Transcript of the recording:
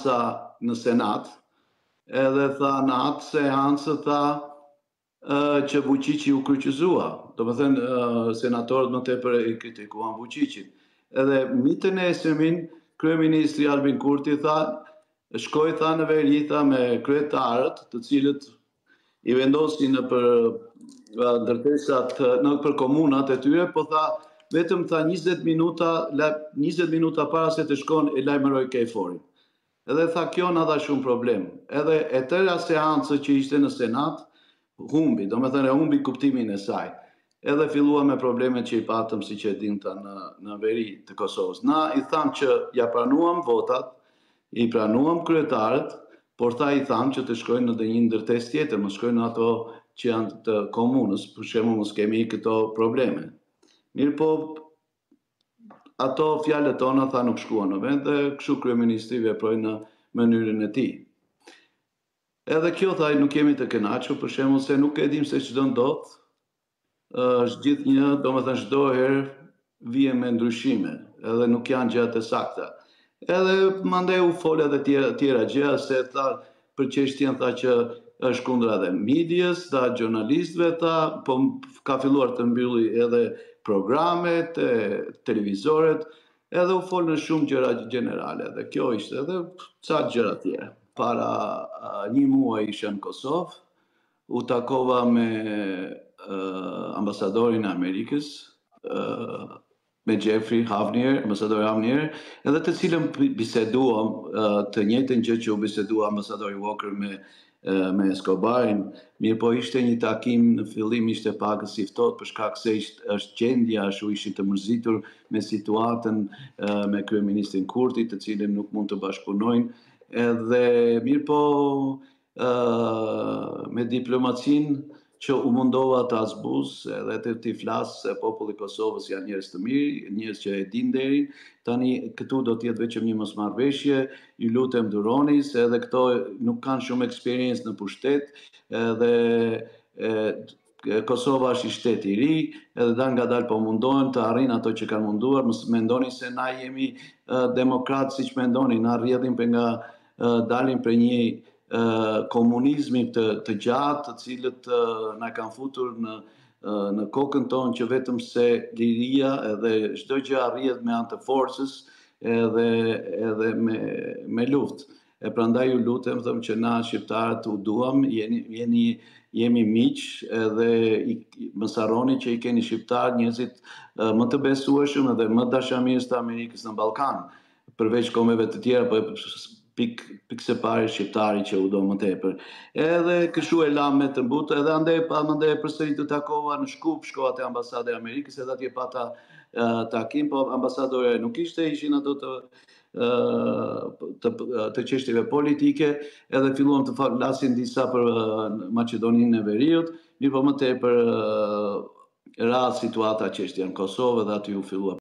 seanca në Senat, edhe tha në atë seancë tha që Vučići u kryqëzua. Do të thënë senatorët më tepër e kritikuan Vučićin. Edhe mitën e esërmin, kryeministri Albin Kurti tha, shkoi tha në veri tha me kryetarët, të cilët i vendosin në për ndërtesat në për komunat e tyre, po tha vetëm tha 20 minuta para se të shkon e lajmëroi KFOR-in. Edhe tha kjo na dha shumë problem. Edhe e tëra seancë që ishte në Senat humbi, do me thënë humbi kuptimin e saj. Edhe fillua me problemet që i patëm si që e dinta në veri të Kosovës. Na i thamë që ja pranuam votat, i pranuam kryetarët, por tha i thamë që të shkojnë në një ndërtesë tjetër, mos shkojnë në ato që janë të komunës, për shembull mos kemi këto probleme. Mirë po, ato fjalët tona tha nuk shkuan në vend dhe kështu kryeministri veproi në mënyrën e tij. Edhe kjo tha nuk jemi të kënaqur, për shembull se nuk e dim se ç'do ndodh. Është gjithnjë, domethënë çdo herë vije me ndryshime, edhe nuk janë gjëra të sakta. Edhe mandej u fol edhe tjera gjëra se tha për çështjen tha që është kundër edhe medias, tha jurnalistëve tha, po ka filluar të mbylli edhe programet, televizoret, edhe u fol në shumë gjëra gjenerale. Dhe kjo ishte edhe ca gjëra tjera. Para një muaj isha në Kosovë, u takova me ambasadorin e Amerikës, me Jeffrey Havnier, ambasadori Havnier, edhe të cilën biseduam të njëjtën gjë që u bisedua ambasadori Walker me Escobarin, mirë po ishte një takim në fillim ishte pakës i ftohtë për shkak se është gjendja ashtu ishin të mërzitur me situatën me kryeministrin Kurti, të cilën nuk mund të bashkëpunojnë, edhe mirë po me diplomacinë që u mundova të azbuz edhe të flas se populli i Kosovës janë njerëz të mirë, njerëz që e din derin. Tani këtu do të jetë vetëm një mosmarrveshje, ju lutem duroni se edhe këto nuk kanë shumë eksperiencë në pushtet, edhe Kosova është i shtet i ri, edhe dal ngadalë po mundohen të arrijnë ato që kanë munduar, mos mendoni se na jemi demokratë siç mendoni, na rrjedhin nga dalin për një komunizmi të gjatë, të cilët na kanë futur në kokën tonë që vetëm se liria edhe çdo gjë arrihet me anë të forcës edhe me luftë. E prandaj ju lutem them që na shqiptarët u duam, jemi miq edhe mos harroni që i keni shqiptar njerëzit më të besueshëm edhe më dashamirës të Amerikës në Ballkan, përveç kombeve të tjera, po pikë se pare shqiptari që u do më tepër. Edhe kështu e lam me të mbutë, edhe andej përsëri të takova në Shkup, shkova te ambasada e Amerikës, edhe atje pata takim, po ambasadore nuk ishte, ishin ato të çështjeve politike, edhe filluam të flasin disa për Maqedoninë e Veriut, mirë po më tepër ra situata çështja në Kosovë dhe aty u fillua